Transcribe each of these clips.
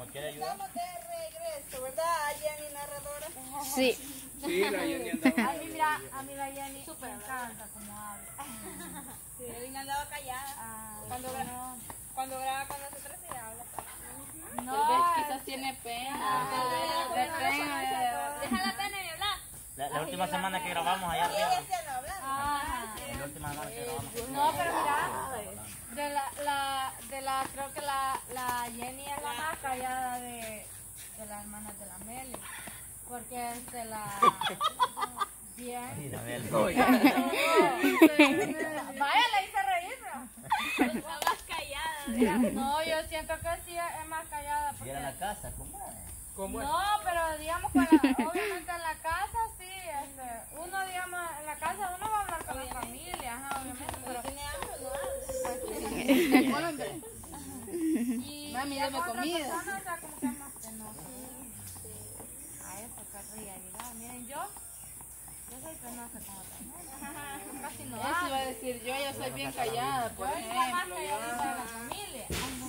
como quiere ayudar. Estamos de regreso, ¿verdad, Jenny, narradora? Sí. Sí, la Jenny andaba. A mí la Jenny me encanta como habla. Sí, Jenny andaba callada. Cuando graba con nosotros se habla. No, quizás tiene pena. Deja la pena y hablar. La última semana que grabamos allá Sí, arriba. ella no habla. La última semana que grabamos. No, pero mira, creo que la Jenny es la más callada de las hermanas de la Meli. Porque es de la... Bien. Vaya, la hice reír, ¿no? La más callada. No, yo siento que sí es más callada. ¿Y en la casa? ¿Cómo es? No, pero digamos, obviamente en la casa sí, uno digamos, en la casa uno va a hablar con la familia, ajá, obviamente, pero... Tiene hambre, Y Mami, ya dame con otra comida. persona, o sea, como que es más penoso. A eso querría llegar. Miren, yo soy penosa con otra gente. Casi no Eso iba a hablo. decir yo soy bien callada, por Yo soy la más ejemplo. calladita de la familia.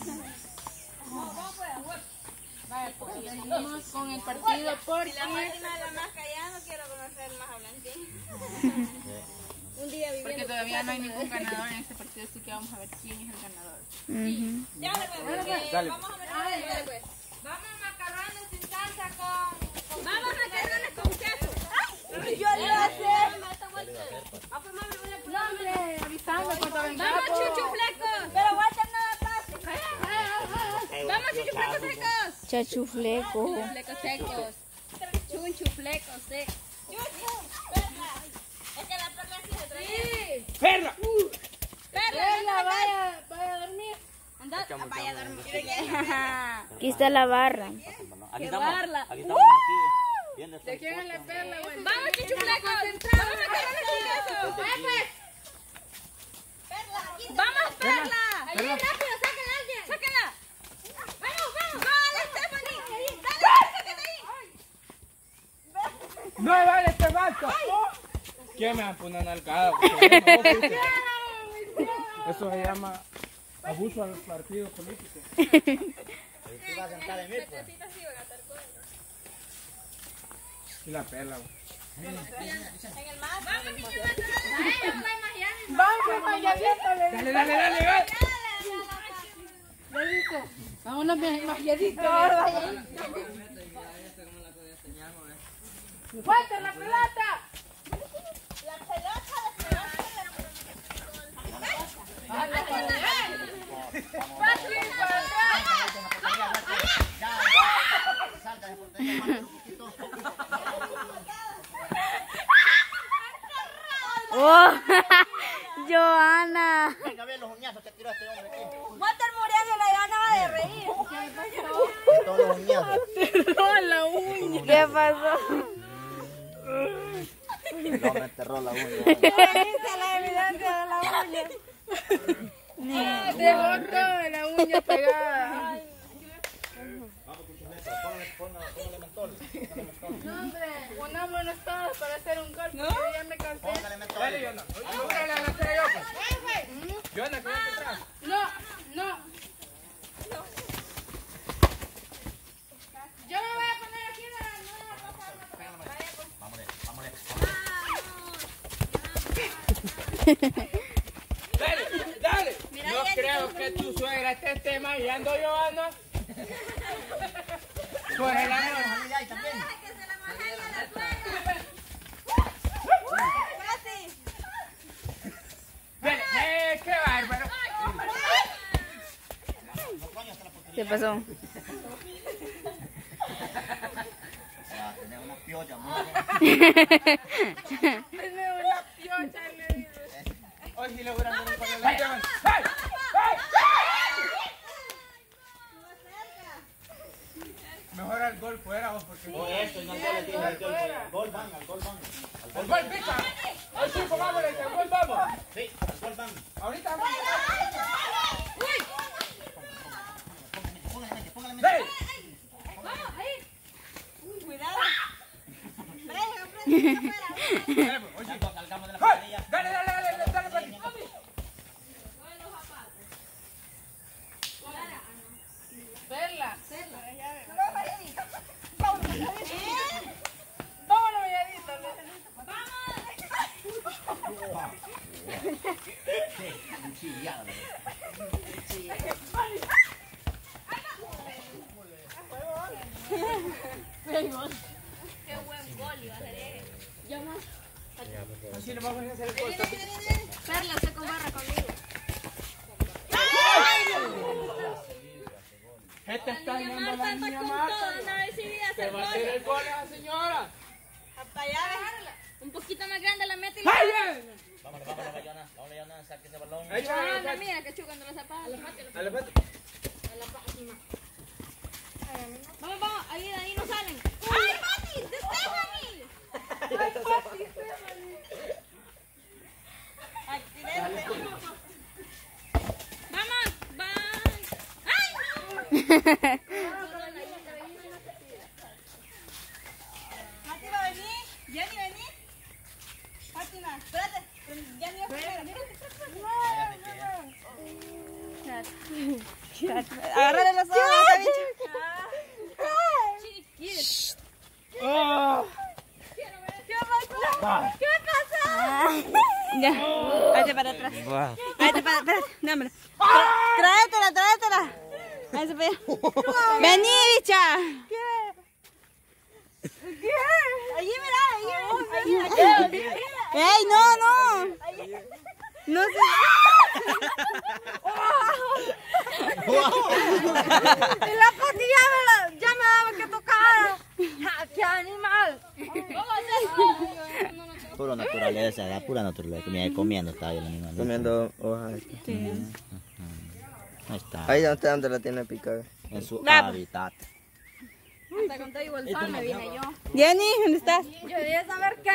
Vaya, pues, Seguimos con el partido porque... Si la máquina es la más callada, no quiero conocer más hablantín. Un día viviendo. Porque todavía no hay ningún ganador en este partido, así que vamos a ver quién es el ganador. Ya, Dale. vamos a ver. Pues. vamos macarrones sin salsa con... Vamos a macarrones con queso. ¡Ay! Yo lo sé. No, hombre, avisando cuando venga. Vamos, chuchuflecos. Pero Walter no da paso. Vamos, chuchuflecos secos. Chachufleco. Chuchuflecos secos. Chunchuflecos secos. Es que la perla sí se trae. ¡Perla! Perla, Vaya a dormir. anda. Vaya a dormir. Aquí está la barra. Aquí barla. aquí estamos aquí. Viendo ¿De quién es la perla, güey? Vamos, chuchuflecos. Vamos, macarrones con queso. Vamos, perla. Ahí rápido, sáquenla a alguien. Sáquenla. Vamos. Dale, Stephanie. Dale, sáquenla ahí. ¡No vale este vato! ¿Quién me va a poner una nalgada? Eso se llama abuso al partido político. Te vas a sentar en mí, pues. Y la perla, güey. En el mar. Vamos, niños. Vamos, mayadito. Dale. Vámonos, mayadito. ¡Fuerte la pelota! La pelota. ¡Oh! ¡Joana! Venga, ve los uñazos que tiró este hombre aquí. Walter Muriano la ganaba de reír. Todos los uñazos. ¿Qué pasó? El hombre enterró la uña. Dice la evidencia de la uña. Dejó toda la uña pegada. Póngale mentol. No, hombre, unámonos todos para hacer un gol, porque yo ya me cansé. Póngale mentol. Dale, Yona. Ahora la lancé yo, pues. Yona, quédate atrás. No. Yo me voy a poner aquí no voy a pasar. Vámonos. Dale. No creo que tu suegra esté maillando, Joana. Pues el amor. Ahí también. Que se la maneje a la suegra. Casi. Ven, qué bárbaro. ¿Qué pasó? Tener una piocha, Hoy sí logramos un pañuelo. Mejor al gol fuera vos porque... Eso, no le tienes el gol van. ¡Al gol, pica! ¡Al chico, vamos, al gol, vamos! Sí, al gol van. Ahorita vamos. Póngale mente. Cuidado. Salgamos de la pantalla. Dale, Pati. Perla. Qué buen gol iba a ser ese. Así le vamos a hacer el gol. Perla, se combarra conmigo. Este está Niña yendo la Marta niña está con Marta. todo, no decidí Se hacer va a hacer el gol. gol esa señora. Hasta allá, un poquito más grande la mete y ¡Ay, bien! Vamos, Leona, saque ese balón. Ahí va, no, mira que chocando los zapatos. a la pata. Vamos, vamos, ahí no salen. ¡Ay, Mati! ¡De Stephanie! Vamos, ¡ay! Mati va a venir. Jenny, vení. Fátima, espérate. Jenny va agárrale los ojos a esta bicha. Oh. ¿Qué pasa? Ya, hazte para atrás. Hazte para atrás. Dámelo. Tráetela. Hazte para allá. Vení, bicha. ¿Qué? Allí, mira, ahí. ¡Ey, no! No sé. Y la patilla ya me daba que tocar. ¡Qué animal! Pura naturaleza, la pura naturaleza. Mira, comiendo está ahí el animal. Comiendo hojas. Ahí está. Ahí donde la tiene picada. En su hábitat. Hasta con todo igual sol me vine yo. Jenny, ¿dónde estás? Yo quería saber qué.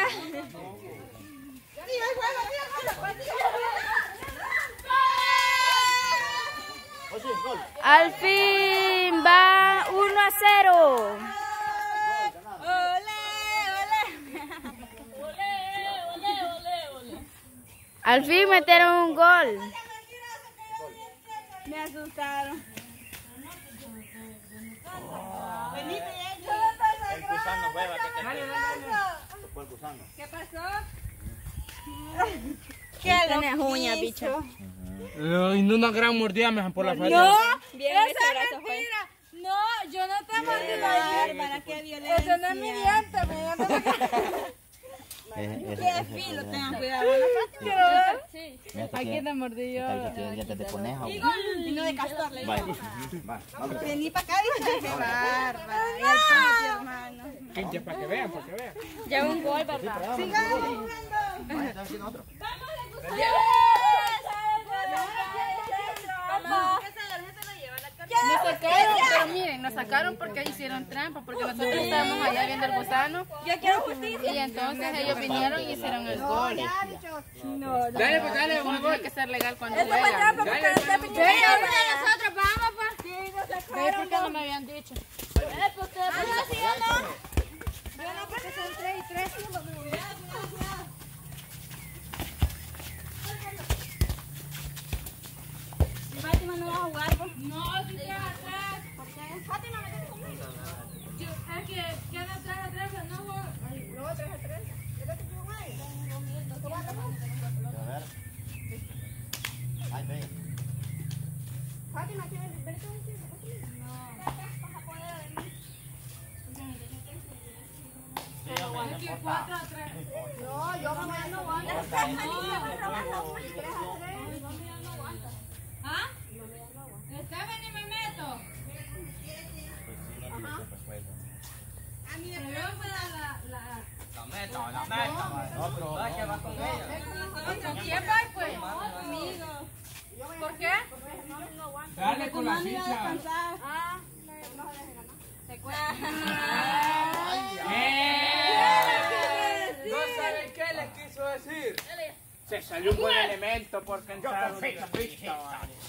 Al fin va 1-0. Al fin metieron un gol. Me asustaron. El gusano, hueva, tocó el gusano. ¿Qué pasó? ¿Qué tenés uñas, bicha? Y no una gran mordida me dejan por la falda. No, bien, ese brazo fue. No, yo no te mordí la hermana, qué violencia. Eso no es mi diente, Qué filo, tengan cuidado. Quiero ver. Sí. Aquí te mordí yo. Dientes de conejo. Y no de castor. Vaya. Vení para acá, bicha. Qué bárbara. Y el tuyo, hermano. Pinche, para que vean. Ya un gol, ¿verdad? Sigamos jugando. Vaya, está haciendo otro. Nos sacaron, pero miren, nos sacaron porque hicieron trampa, porque nosotros estábamos allá viendo el gusano. Yo quiero justicia. Y entonces ellos vinieron y hicieron el gol. Dale, pues dale, un gol. Hay que ser legal cuando Esto fue juegan. trampa porque Dale, usted pues, pidió. Nosotros vamos, pues. ¿Ves por qué no me habían dicho? Yo no, porque son 3 y 3. Fátima no va a jugar, pues. No, si queda atrás. ¿Por qué? Fátima, métete conmigo. Es que queda atrás, pero no juega. Luego 3 a 3. ¿Qué te llevo ahí? A ver. Ay, ve. Fátima, ¿quieres ver todo esto? No. Vas a poder venir. No, yo mamá no aguanta. ¿Ah? Stephanie, me meto. A mí me Yo fue la... No, pero no, que va con ella. ¿Con quién va, pues? conmigo. ¿Por qué? Dale con la ficha. Ah, ¿No saben qué les quiso decir? Se salió un buen elemento por pensar una ficha.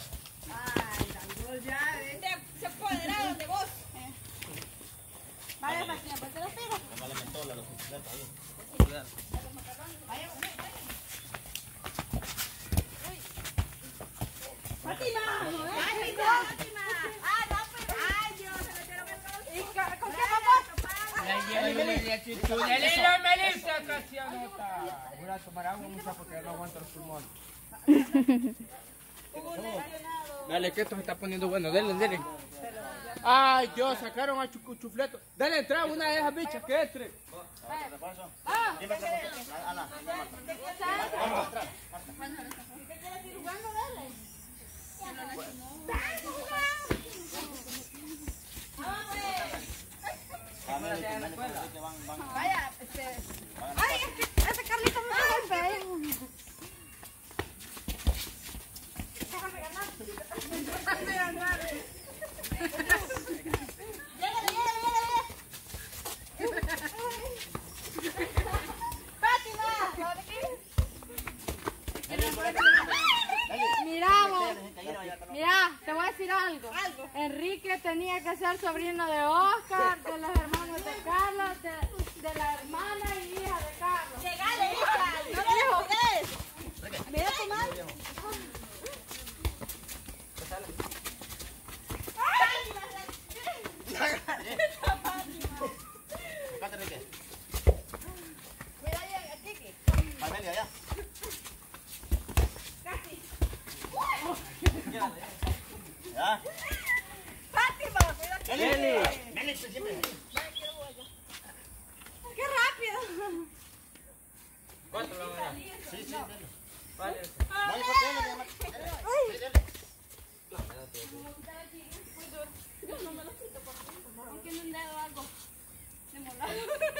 se apoderaron de vos. Vale, Fátima, ¿por qué lo pego? Póngale mentola a los bicicletas ahí. Fátima, Fátima. Ah, no, pero. Ay, Dios, se metieron el gol. ¿Con qué vamos? Melissa, Melissa, casi anota. Voy a tomar agua, mucha, porque no aguanto los pulmones. Dale, que esto se está poniendo bueno. Dele. Ay, Dios, sacaron a Chufleto. Dale entrada a una de esas bichas que entre. Vaya, ay, ese Carlito me golpea. Déjame ganar. Déjame ganar. Mira, te voy a decir algo. Enrique tenía que ser sobrino de Oscar, de los hermanos de Carlos, de la hermana y hija de Carlos. Llegale, hija. No me jodes. Mira tu madre. Mira ahí, Kiki. Amelia, ya. Casi. ¿Ya? Fátima, mira que Meli, siempre. qué rápido. ¿Cuánto lo van a dar? Sí, sí, dale. Vale. No hay por qué, dale. Aunque en un dedo algo de molar.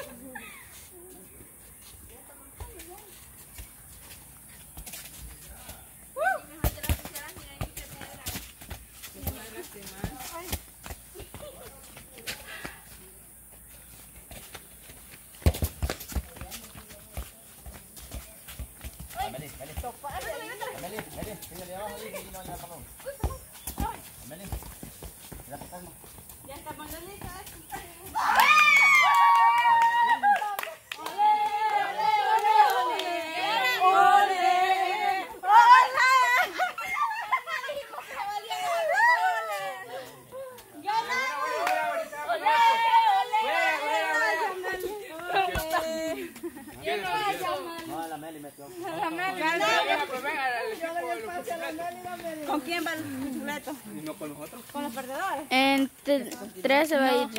Meli, síguele abajo ahí, que aquí no vaya al balón. Meli, mira por acá. Ya estamos listos. No, la Meli metió. ¿Con quién va el chuleto? ¿Y no con nosotros? ¿Con los perdedores? Entre 3 se va a ir.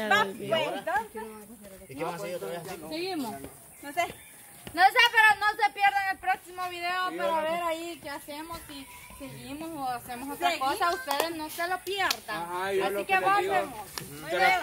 ¿Y qué van a hacer otra vez así? Seguimos. No sé. No sé, pero no se pierdan el próximo video para ver ahí qué hacemos, si seguimos o hacemos otra cosa. Ustedes no se lo pierdan. Ajá, yo Así lo que que les digo. vamos. De la